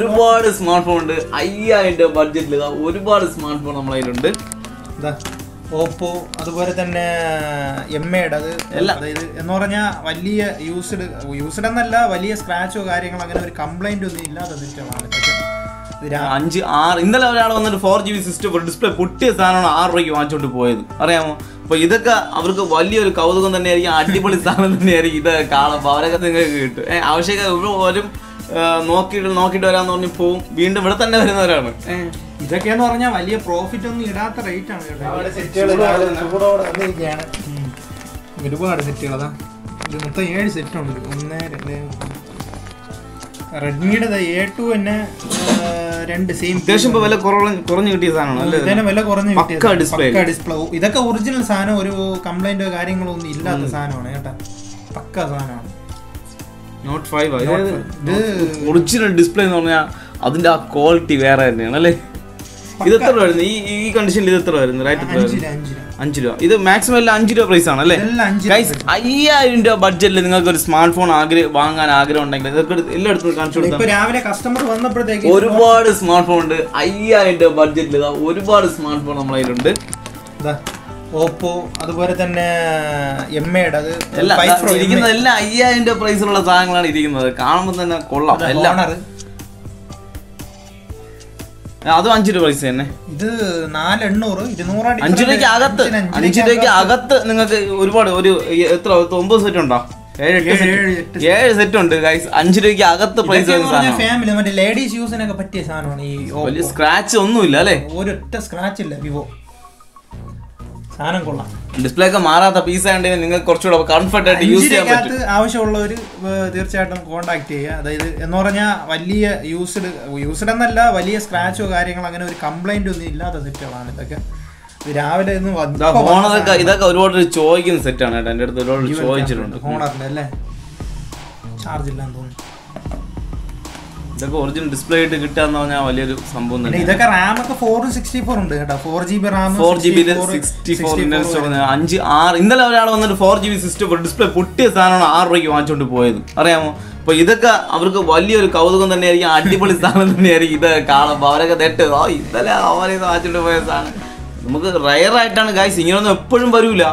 ഒരുപാട് smart phone ഉണ്ട്. 5000 ബഡ്ജറ്റിൽ ഒരുപാട് സ്മാർട്ട് ഫോൺ നമ്മളെ കയ്യിലുണ്ട്. ഓപ്പോ അതുപോലെ തന്നെ എംഐയുടെ അത് അതായത് എന്ന് പറഞ്ഞാൽ വലിയ യൂസ്ഡ് എന്നല്ല, വലിയ സ്ക്രാച്ചോ കാര്യങ്ങളോ അങ്ങനെ ഒരു കംപ്ലൈന്റ് ഒന്നും ഇല്ലാത്ത സിസ്റ്റമാണ്. 5, 6 ഇന്നലെ ഒരാൾ വന്നിട്ട് 4GB സിസ്റ്റം ഡിസ്പ്ലേ പൊട്ടിയ സാധനമാണ് 6 രൂപയ്ക്ക് വാങ്ങിച്ചോണ്ട് പോയത്, അറിയാമോ? അപ്പൊ ഇതൊക്കെ അവർക്ക് വലിയൊരു കൗതുകം തന്നെയായിരിക്കും, അടിപൊളി സാധനം തന്നെയായിരിക്കും. ഇത് കാണുമ്പോൾ അവരൊക്കെ നിങ്ങൾക്ക് കിട്ടും. ആവശ്യക്കാരും നോക്കിയിട്ട് വരാന്ന് പറഞ്ഞ് പോവും, വീണ്ടും ഇവിടെ തന്നെ വരുന്നവരാണ്. ഇതൊക്കെയെന്ന് പറഞ്ഞാൽ വലിയ പ്രോഫിറ്റ് ഒന്നും ഇടാത്ത റേറ്റ് ആണ് കേട്ടോ. ഒരുപാട് സെറ്റുകൾ അതാ, ഇത് മൊത്തം 7 സെറ്റ് ഉണ്ട്. 1, 2 റെഡ്മിയുടെ A2 തന്നെ 2 സെയിം. അത്യാവശ്യം വില കുറഞ്ഞു കിട്ടിയ സാധനമാണ്. ഇതിനെ വില കുറഞ്ഞു കിട്ടിയ ഡിസ്പ്ലേ. ഇതൊക്കെ ഒറിജിനൽ സാധനം, ഒരു കംപ്ലൈന്റോ കാര്യങ്ങളോ ഒന്നും ഇല്ലാത്ത സാധനമാണ് കേട്ടോ. പക്ക സാധനമാണ്. നോട്ട് 5 ഇത് ഒറിജിനൽ ഡിസ്പ്ലേ എന്ന് പറഞ്ഞാൽ അതിന്റെ ആ ക്വാളിറ്റി വേറെ തന്നെയാണ് അല്ലേ? ഇത് എത്ര രൂപ വരുന്നത്? ഈ കണ്ടീഷനിൽ ഇത് എത്ര വരുന്നത്? റേറ്റ് 5 രൂപ. ഇത് മാക്സിമം എല്ലാം 5 രൂപ പ്രൈസ് ആണ് അല്ലേ? 5000 രൂപ ബഡ്ജറ്റിൽ നിങ്ങൾക്ക് ഒരു സ്മാർട്ട് ഫോൺ വാങ്ങാൻ ആഗ്രഹം ഉണ്ടെങ്കിൽ ഇതൊക്കെ എല്ലായിടത്തും കാണിച്ചു കൊടുക്കാം. രാവിലെ കസ്റ്റമർ വന്നപ്പോഴത്തേക്ക് ഒരുപാട് സ്മാർട്ട് ഫോൺ ഉണ്ട്. 5000 രൂപ ബഡ്ജറ്റിൽ ഒരുപാട് സ്മാർട്ട് ഫോൺ നമ്മളെ കയ്യിലുണ്ട്. ഓപ്പോ അതുപോലെ തന്നെ എംഐയുടെ അത് ഇരിക്കുന്നത് എല്ലാം 5000 രൂപ പ്രൈസിലുള്ള സാധനങ്ങളാണ് ഇരിക്കുന്നത്. കാണുമ്പോൾ തന്നെ കൊള്ളാം. അതും 5 രൂപ പ്രൈസ് തന്നെ. ഇത് 400 200 5 രൂപയ്ക്ക് അകത്ത് നിങ്ങൾക്ക് ഒരുപാട് എത്ര 9 സെറ്റ് ഉണ്ടോ? 7 സെറ്റ് ഉണ്ട് ഗൈസ്. 5 രൂപയ്ക്ക് അകത്ത് പ്രൈസ്. ഫാമിലി മറ്റേ ലേഡീസ് യൂസിനൊക്കെ പറ്റിയ സാധനമാണ്. ഈ വലിയ സ്ക്രാച്ച് ഒന്നുമില്ല അല്ലേ? ഒരൊറ്റ സ്ക്രാച്ച് ഇല്ല. വിവോ സാധനം കൊള്ളാം. ഡിസ്പ്ലേ ഒക്കെ മാറാത്ത പീസ് ആണെങ്കിൽ നിങ്ങൾക്ക് കുറച്ചുകൂടെ കംഫർട്ട് ആയിട്ട് യൂസ് ചെയ്യാൻ പറ്റും. ആവശ്യമുള്ളവർ തീർച്ചയായിട്ടും കോൺടാക്ട് ചെയ്യുക. അതായത് എന്ന് പറഞ്ഞാൽ വലിയ യൂസ്ഡ് എന്നല്ല, വലിയ സ്ക്രാച്ചോ കാര്യങ്ങളോ അങ്ങനെ ഒരു കംപ്ലൈന്റ് ഒന്നും ഇല്ലാത്ത സെറ്റുകളാണ് ഇതൊക്കെ. രാവിലെ ഇതൊക്കെ ഒരുപാട് ചോദിക്കുന്ന സെറ്റാണ് കേട്ടോ. എൻ്റെ അടുത്ത് ഒരുപാട് ചോദിച്ചിട്ടുണ്ട്. ഹോണറിന്റെ അല്ലേ? ചാർജ് ഇല്ലാന്ന് തോന്നുന്നു. ഇതൊക്കെ ഒറിജിനൽ ഡിസ്പ്ലേ ആയിട്ട് കിട്ടാന്ന് പറഞ്ഞാൽ വലിയൊരു സംഭവം തന്നെ. ഇതൊക്കെ റാം ഒക്കെ 464 ഉണ്ട് കേട്ടോ. 4GB റാം, 4GB 64 5, 6 ഇന്നലെ ഒരാൾ വന്നിട്ട് 4GB സിസ്റ്റം ഡിസ്പ്ലേ പൊട്ടിയ സാധനമാണ് 6 രൂപയ്ക്ക് വാങ്ങിച്ചോണ്ട് പോയത്, അറിയാമോ? അപ്പൊ ഇതൊക്കെ അവർക്ക് വലിയൊരു കൗതുകം തന്നെയായിരിക്കും, അടിപൊളി സാധനം തന്നെയായിരിക്കും. ഇത് കാണുമ്പോൾ അവരൊക്കെ ഇന്നലെ അവരെ വാങ്ങിച്ചോണ്ട് പോയ സാധനം നമുക്ക് റയർ ആയിട്ടാണ് ഗൈസ്. ഇങ്ങനൊന്നും എപ്പോഴും വരൂല.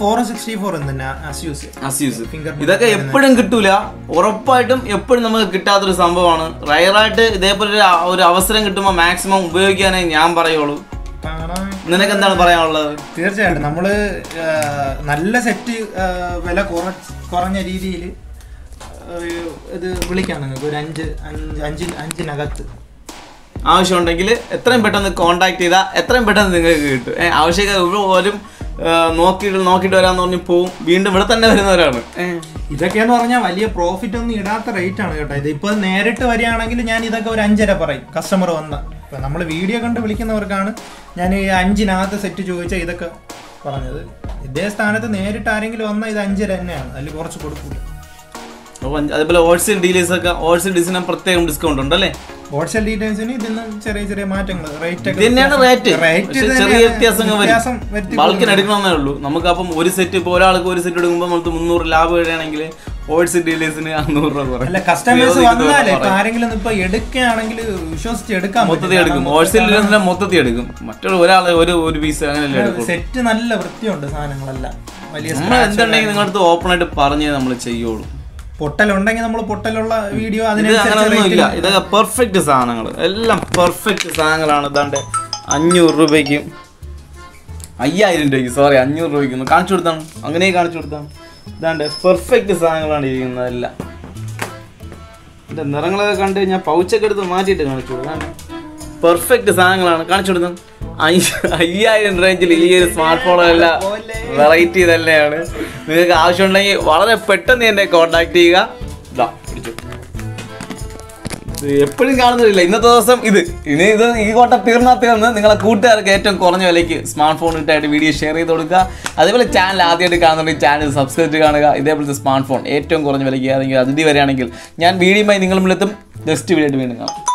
ഇതൊക്കെ എപ്പോഴും കിട്ടൂല. ഉറപ്പായിട്ടും എപ്പോഴും നമുക്ക് കിട്ടാത്തൊരു സംഭവമാണ്. റയറായിട്ട് ഇതേപോലെ ഒരു അവസരം കിട്ടുമ്പോൾ മാക്സിമം ഉപയോഗിക്കാനേ ഞാൻ പറയുള്ളൂ. നിനക്ക് എന്താണ് പറയാനുള്ളത്? തീർച്ചയായിട്ടും നമ്മള് നല്ല സെറ്റ് വില കുറഞ്ഞ രീതിയിൽ ഇത് വിളിക്കാം നിങ്ങൾക്ക്. ഒരു 5-5-5-5-5 ആവശ്യമുണ്ടെങ്കിൽ എത്രയും പെട്ടെന്ന് കോൺടാക്ട് ചെയ്താൽ എത്രയും പെട്ടെന്ന് നിങ്ങൾക്ക് കിട്ടും. ആവശ്യക്കാരും നോക്കിയിട്ട് വരാന്ന് പറഞ്ഞ് പോവും, വീണ്ടും ഇവിടെ തന്നെ വരുന്നവരാണ്. ഇതൊക്കെയെന്ന് പറഞ്ഞാൽ വലിയ പ്രോഫിറ്റ് ഒന്നും ഇടാത്ത റേറ്റ് ആണ് കേട്ടോ. ഇതിപ്പോ നേരിട്ട് വരികയാണെങ്കിൽ ഞാൻ ഇതൊക്കെ ഒരു 5.5 പറയും. കസ്റ്റമർ വന്ന ഇപ്പൊ നമ്മൾ വീഡിയോ കണ്ട് വിളിക്കുന്നവർക്കാണ് ഞാൻ ഈ 5-നകത്ത് സെറ്റ് ചോദിച്ചാൽ ഇതൊക്കെ പറഞ്ഞത്. ഇതേ സ്ഥാനത്ത് നേരിട്ട് ആരെങ്കിലും വന്നാൽ ഇത് 5.5 തന്നെയാണ്. അതിൽ കുറച്ച് കൊടുക്കില്ല. അതേപോലെ ഹോൾസെയിൽ ഡീലേഴ്സിന് പ്രത്യേകം ഡിസ്കൗണ്ട് ഉണ്ടല്ലേ? ഹോൾസെയിൽ ഡീറ്റെയിൽസിന് ഇതിന് ചെറിയ മാറ്റങ്ങൾ, ചെറിയ വ്യത്യാസം ബൾക്കിന് എടുക്കണമെന്നേ ഉള്ളൂ. നമുക്ക് അപ്പം ഒരു സെറ്റ് ഇപ്പോൾ ഒരാൾക്ക് ഒരു സെറ്റ് എടുക്കുമ്പോൾ നമുക്ക് 300 ലാഭം വരികയാണെങ്കിൽ ഹോൾസെയിൽ ഡീലേഴ്സിന് 100 രൂപ കുറയും. അല്ല, കസ്റ്റമേഴ്സ് വന്നാലേ ആരെങ്കിലും ഇപ്പൊ എടുക്കുകയാണെങ്കിൽ വിശ്വസിച്ച് എടുക്കാം. മൊത്തത്തിൽ എടുക്കും. ഹോൾസെയിൽ ഡീലേഴ്സിനെ മൊത്തത്തിൽ എടുക്കും. മറ്റുള്ള ഒരാളെ ഒരു പീസ് അങ്ങനെയല്ലേ എടുക്കും. സെറ്റ് നല്ല വൃത്തിയുണ്ട് സാധനങ്ങളെല്ലാം. നമ്മൾ എന്തുണ്ടെങ്കിൽ നിങ്ങളടുത്ത് ഓപ്പൺ ആയിട്ട് പറഞ്ഞേ നമ്മൾ ചെയ്യുള്ളൂ. പൊട്ടലുണ്ടെങ്കിൽ നമ്മൾ പൊട്ടലുള്ള വീഡിയോ അങ്ങനെയൊന്നുമില്ല. ഇതൊക്കെ പെർഫെക്റ്റ് സാധനങ്ങൾ, എല്ലാം പെർഫെക്റ്റ് സാധനങ്ങളാണ്. ഇതാണ്ട് 500 രൂപയ്ക്കും 5000 രൂപയ്ക്ക് 500 രൂപയ്ക്കൊന്നും കാണിച്ചു കൊടുത്താണ്. അങ്ങനെ കാണിച്ചു കൊടുത്താണ്. ഇതാണ്ട് പെർഫെക്റ്റ് സാധനങ്ങളാണ് ഇരിക്കുന്നത് എല്ലാം. ഇതിൻ്റെ നിറങ്ങളൊക്കെ കണ്ട് ഞാൻ പൗച്ചൊക്കെ എടുത്ത് മാറ്റിയിട്ട് കാണിച്ചു കൊടുത്താണ്. പെർഫെക്റ്റ് സാധനങ്ങളാണ് കാണിച്ചു കൊടുത്തത്. 5000 റേഞ്ചിൽ ഈ ഒരു സ്മാർട്ട് ഫോണെല്ലാം വെറൈറ്റി തന്നെയാണ്. നിങ്ങൾക്ക് ആവശ്യമുണ്ടെങ്കിൽ വളരെ പെട്ടെന്ന് എന്നെ കോൺടാക്ട് ചെയ്യുക. എപ്പോഴും കാണുന്നില്ല, ഇന്നത്തെ ദിവസം ഇത് ഈ കോട്ട തീർന്ന് നിങ്ങളെ കൂട്ടുകാർക്ക് ഏറ്റവും കുറഞ്ഞ വിലയ്ക്ക് സ്മാർട്ട് ഫോൺ ഇട്ടായിട്ട് വീഡിയോ ഷെയർ ചെയ്ത് കൊടുക്കുക. അതേപോലെ ചാനൽ ആദ്യമായിട്ട് കാണുന്നുണ്ടെങ്കിൽ ചാനൽ സബ്സ്ക്രൈബ് ചെയ്ത് കാണുക. ഇതേപോലത്തെ സ്മാർട്ട് ഫോൺ ഏറ്റവും കുറഞ്ഞ വിലയ്ക്ക് ഏതെങ്കിലും അതിഥി വരികയാണെങ്കിൽ ഞാൻ വീഡിയോയുമായി നിങ്ങളുടെ മുന്നിലെത്തും. നെക്സ്റ്റ് വീഡിയോ ആയിട്ട് വീണ്ടും കാണാം.